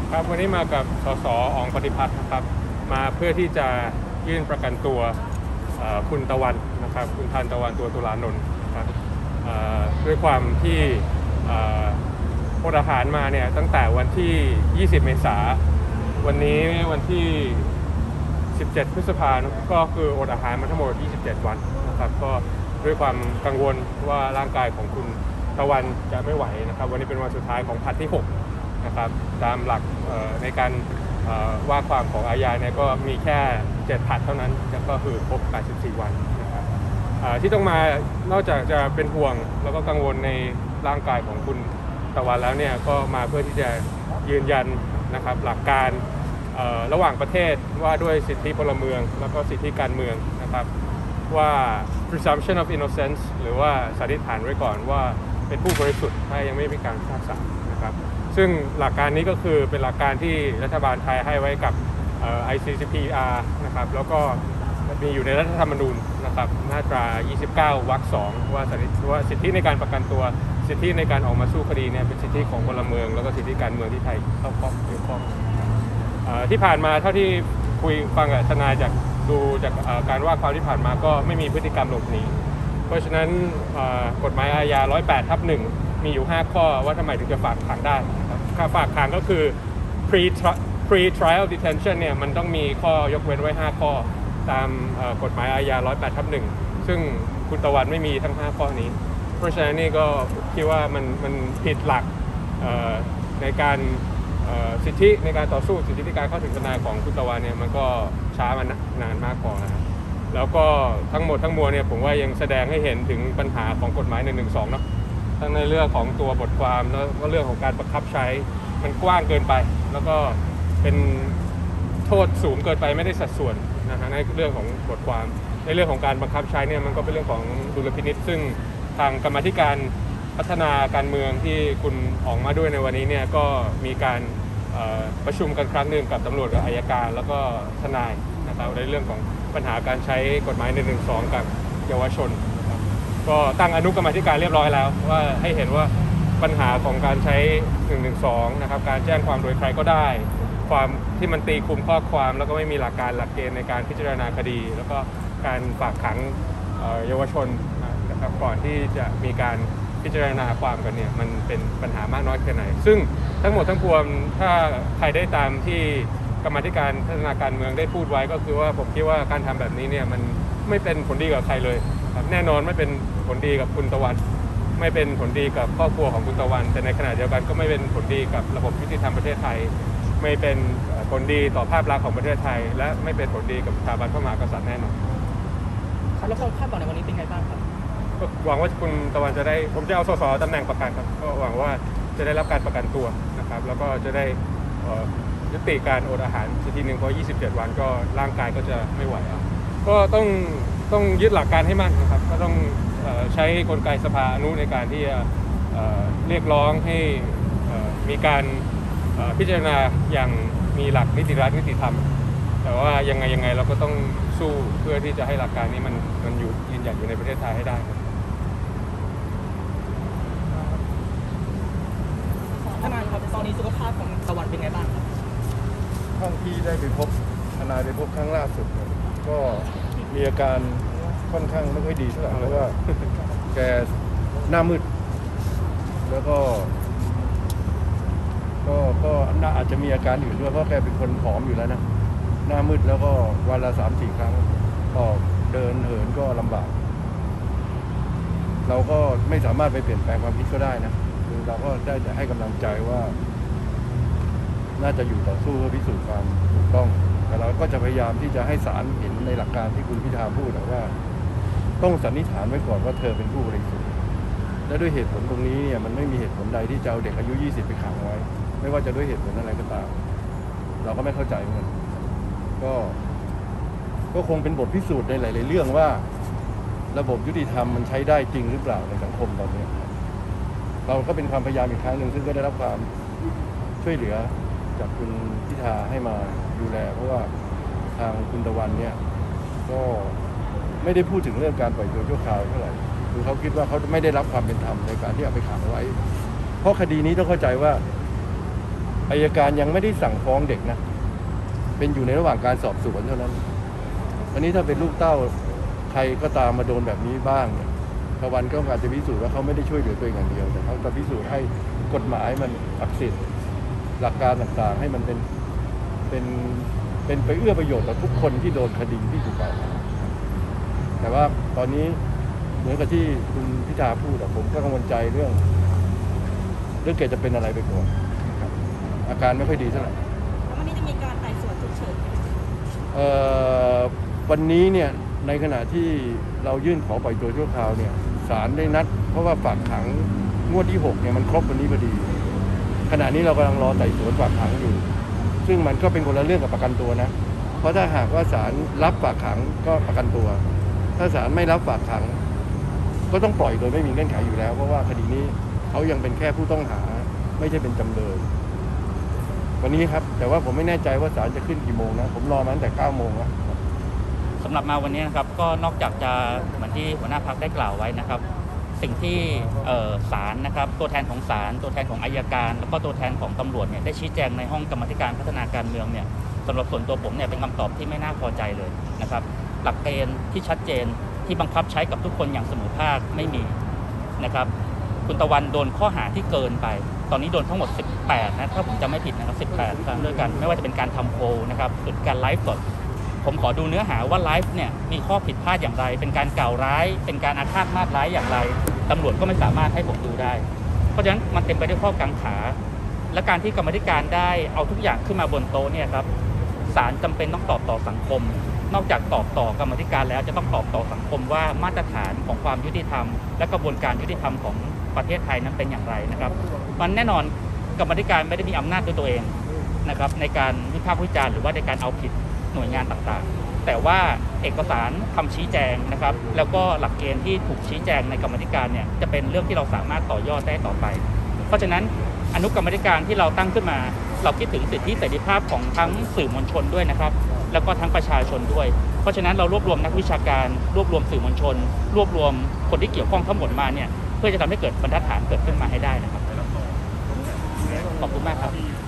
ครับวันนี้มากับสสอ๋องปฏิพัฒน์นะครับมาเพื่อที่จะยื่นประกันตัวคุณตะวันนะครับคุณทันตะวันตัวตุลานนท์นะครับด้วยความที่อดอาหารมาเนี่ยตั้งแต่วันที่ 20 เมษายนวันนี้วันที่ 17 พฤษภาคมก็คืออดอาหารมาทั้งหมด 27 วันนะครับก็ด้วยความกังวลว่าร่างกายของคุณตะวันจะไม่ไหวนะครับวันนี้เป็นวันสุดท้ายของผลัดที่ 6นะครับตามหลักในการว่าความของอาญาเนี่ยก็มีแค่7ผลัดเท่านั้นก็คือครบ84 วันนะครับที่ต้องมานอกจากจะเป็นห่วงแล้วก็กังวลในร่างกายของคุณตะวันแล้วเนี่ยก็มาเพื่อที่จะยืนยันนะครับหลักการระหว่างประเทศว่าด้วยสิทธิพลเมืองแล้วก็สิทธิการเมืองนะครับว่า presumption of innocence หรือว่าสันนิษฐานไว้ก่อนว่าเป็นผู้บริสุทธิ์ถ้ายังไม่มีการพิพากษานะครับซึ่งหลักการนี้ก็คือเป็นหลักการที่รัฐบาลไทยให้ไว้กับICCPR นะครับแล้วก็มีอยู่ในรัฐธรรมนูญนะครับมาตรา 29 วรรค 2 ว่าสิทธิในการประกันตัวสิทธิในการออกมาสู้คดีเนี่ยเป็นสิทธิของพลเมืองแล้วก็สิทธิการเมืองที่ไทยเข้าข้องเกี่ยวข้องที่ผ่านมาเท่าที่คุยฟังกับทนายดูจากการว่าความที่ผ่านมาก็ไม่มีพฤติกรรมหลบหนีเพราะฉะนั้นกฎหมายอาญา 108/1 มีอยู่ 5 ข้อว่าทำไมถึงจะฝากขังได้ค่าฝากขังก็คือ pre trial detention เนี่ยมันต้องมีข้อยกเว้นไว้ 5 ข้อตามกฎหมายอาญา 108/1 ซึ่งคุณตะวันไม่มีทั้ง 5 ข้อนี้เพราะฉะนั้นนี่ก็คิดว่ามันผิดหลักในการสิทธิในการต่อสู้สิทธิในการเข้าถึงทนายของคุณตะวันเนี่ยมันก็ช้ามานานมากพอแล้วก็ทั้งหมดทั้งมวลเนี่ยผมว่ายังแสดงให้เห็นถึงปัญหาของกฎหมาย112เนาะทั้งในเรื่องของตัวบทความแล้วก็เรื่องของการบังคับใช้มันกว้างเกินไปแล้วก็เป็นโทษสูงเกินไปไม่ได้สัดส่วนนะฮะในเรื่องของบทความในเรื่องของการบังคับใช้เนี่ยมันก็เป็นเรื่องของดุลพินิจซึ่งทางกรรมาธิการพัฒนาการเมืองที่คุณออกมาด้วยในวันนี้เนี่ยก็มีการประชุมกันครั้งหนึ่งกับตำรวจกับอัยการแล้วก็ทนายนะครับในเรื่องของปัญหาการใช้กฎหมาย112กับเยาวชนนะครับก็ตั้งอนุกรรมาธิการเรียบร้อยแล้วว่าให้เห็นว่าปัญหาของการใช้112นะครับการแจ้งความโดยใครก็ได้ความที่มันตีคุมข้อความแล้วก็ไม่มีหลักการหลักเกณฑ์ในการพิจารณาคดีแล้วก็การฝากขังเยาวชนนะครับก่อนที่จะมีการพิจารณาความกันเนี่ยมันเป็นปัญหามากน้อยแค่ไหนซึ่งทั้งหมดทั้งปวงถ้าใครได้ตามที่กรรมาธิการพัฒนาการเมืองได้พูดไว้ก็คือว่าผมคิดว่าการทำแบบนี้เนี่ยมันไม่เป็นผลดีกับใครเลยครับแน่นอนไม่เป็นผลดีกับคุณตะวันไม่เป็นผลดีกับครอบครัวของคุณตะวันแต่ในขณะเดียวกันก็ไม่เป็นผลดีกับระบบยุติธรรมประเทศไทยไม่เป็นผลดีต่อภาพลักษณ์ของประเทศไทยและไม่เป็นผลดีกับสถาบันพระมหากษัตริย์แน่นอนแล้วความคาดหวังในวันนี้เป็นไงบ้างครับก็หวังว่าคุณตะวันจะได้ผมจะเอาสสตำแหน่งประกันครับก็หวังว่าจะได้รับการประกันตัวนะครับแล้วก็จะได้ยุติการอดอาหารทีหนึ่งเพราะ27 วันก็ร่างกายก็จะไม่ไหวก็ต้องยึดหลักการให้มั่นนะครับก็ต้องใช้กลไกสภาอนุในการที่จะเรียกร้องให้มีการพิจารณาอย่างมีหลักนิติรัฐนิติธรรมแต่ว่ายังไงเราก็ต้องสู้เพื่อที่จะให้หลักการนี้มันอยู่ยืนหยัดอยู่ในประเทศไทยให้ได้ทนายครับตอนนี้สุขภาพของตะวันเป็นไงบ้างครับท่านที่ได้ไปพบทนายไปพบครั้งล่าสุดก็มีอาการค่อนข้างไม่ค่อยดีเท่าไหร่เพราะว่าแกหน้ามืดแล้วก็อาจจะมีอาการอื่นด้วยเพราะแกเป็นคนผอมอยู่แล้วนะหน้ามืดแล้วก็วันละ 3-4 ครั้งออกเดินเหินก็ลำบากเราก็ไม่สามารถไปเปลี่ยนแปลงความคิดก็ได้นะคือเราก็ได้แต่ให้กำลังใจว่าน่าจะอยู่ต่อสู้เพื่อพิสูจน์ความถูกต้องแต่เราก็จะพยายามที่จะให้ศาลเห็นในหลักการที่คุณพิธาพูดว่าต้องสันนิษฐานไว้ก่อนว่าเธอเป็นผู้บริสุทธิ์และด้วยเหตุผลตรงนี้เนี่ยมันไม่มีเหตุผลใดที่จะเอาเด็กอายุ20ไปขังไว้ไม่ว่าจะด้วยเหตุผลอะไรก็ตามเราก็ไม่เข้าใจเหมือนกันก็คงเป็นบทพิสูจน์ในหลายๆเรื่องว่าระบบยุติธรรมมันใช้ได้จริงหรือเปล่าในสังคมตอนนี้เราก็เป็นความพยายามอีกครั้งหนึ่งซึ่งก็ได้รับความช่วยเหลือจากคุณพิธาให้มาดูแลเพราะว่าทางคุณตะวันเนี่ยก็ไม่ได้พูดถึงเรื่องการปล่อยตัวชั่วคราวเท่าไหร่คือเขาคิดว่าเขาไม่ได้รับความเป็นธรรมในการที่เอาไปขังไว้เพราะคดีนี้ต้องเข้าใจว่าอัยการยังไม่ได้สั่งฟ้องเด็กนะเป็นอยู่ในระหว่างการสอบสวนเท่านั้นวันนี้ถ้าเป็นลูกเต้าใครก็ตามมาโดนแบบนี้บ้างเนี่ยตะวันก็อาจจะพิสูจน์ว่าเขาไม่ได้ช่วยเหลือตัวเองอย่างเดียวแต่เขาจะพิสูจน์ให้กฎหมายมันอักเสบหลักการต่างๆให้มันเป็นไปเอื้อประโยชน์ต่อทุกคนที่โดนคดีที่ถูกกล่าวหาแต่ว่าตอนนี้เหมือนกับที่คุณพิธาพูดผมก็กังวลใจเรื่องเกดจะเป็นอะไรไปก่อนครับอาการไม่ค่อยดีเท่าไหร่วันนี้จะมีการไต่สวนฉุกเฉินวันนี้เนี่ยในขณะที่เรายื่นขอปล่อยตัวชั่วคราวเนี่ยศาลได้นัดเพราะว่าฝากขังงวดที่6เนี่ยมันครบวันนี้พอดีขณะนี้เรากำลังรอไต่สวนฝากขังอยู่ซึ่งมันก็เป็นคนละเรื่องกับประกันตัวนะเพราะถ้าหากว่าศาลรับฝากขังก็ประกันตัวถ้าศาลไม่รับฝากขังก็ต้องปล่อยโดยไม่มีเงื่อนไขอยู่แล้วเพราะว่าคดีนี้เขายังเป็นแค่ผู้ต้องหาไม่ใช่เป็นจำเลยวันนี้ครับแต่ว่าผมไม่แน่ใจว่าศาลจะขึ้นกี่โมงนะผมรอมาตั้งแต่9 โมงแล้วสำหรับมาวันนี้นะครับก็นอกจากจะเหมือนที่หัวหน้าพรรคได้กล่าวไว้นะครับสิ่งที่ศาลนะครับตัวแทนของศาลตัวแทนของอัยการแล้วก็ตัวแทนของตำรวจเนี่ยได้ชี้แจงในห้องกรรมาธิการพัฒนาการเมืองเนี่ยสำหรับส่วนตัวผมเนี่ยเป็นคำตอบที่ไม่น่าพอใจเลยนะครับหลักเกณฑ์ที่ชัดเจนที่บังคับใช้กับทุกคนอย่างเสมอภาคไม่มีนะครับคุณตะวันโดนข้อหาที่เกินไปตอนนี้โดนทั้งหมด18นะถ้าผมจำไม่ผิดนะครับ18ครั้งด้วยกันไม่ว่าจะเป็นการทำโพลนะครับหรือการไลฟ์สดผมขอดูเนื้อหาว่าไลฟ์เนี่ยมีข้อผิดพลาดอย่างไรเป็นการกล่าวร้ายเป็นการอาฆาตมาตร้ายอย่างไรตำรวจก็ไม่สามารถให้ผมดูได้เพราะฉะนั้นมันเต็มไปด้วยข้อกังขาและการที่กรรมธิการได้เอาทุกอย่างขึ้นมาบนโต๊ะเนี่ยครับศาลจำเป็นต้องตอบต่อสังคมนอกจากตอบต่อกรรมธิการแล้วจะต้องตอบต่อสังคมว่ามาตรฐานของความยุติธรรมและกระบวนการยุติธรรมของประเทศไทยนั้นเป็นอย่างไรนะครับมันแน่นอนกรรมธิการไม่ได้มีอำนาจด้วยตัวเองนะครับในการวิพากษ์วิจารณ์หรือว่าในการเอาผิดหน่วยงานต่างๆแต่ว่าเอกสารคำชี้แจงนะครับแล้วก็หลักเกณฑ์ที่ถูกชี้แจงในกรรมธิการเนี่ยจะเป็นเรื่องที่เราสามารถต่อยอดได้ต่อไปเพราะฉะนั้นอนุกรรมธิการที่เราตั้งขึ้นมาเราคิดถึงสิทธิเสรีภาพของทั้งสื่อมวลชนด้วยนะครับแล้วก็ทั้งประชาชนด้วยเพราะฉะนั้นเรารวบรวมนักวิชาการรวบรวมสื่อมวลชนรวบรวมคนที่เกี่ยวข้องทั้งหมดมาเนี่ยเพื่อจะทำให้เกิดบรรทัดฐานเกิดขึ้นมาให้ได้นะครับขอบคุณมากครับ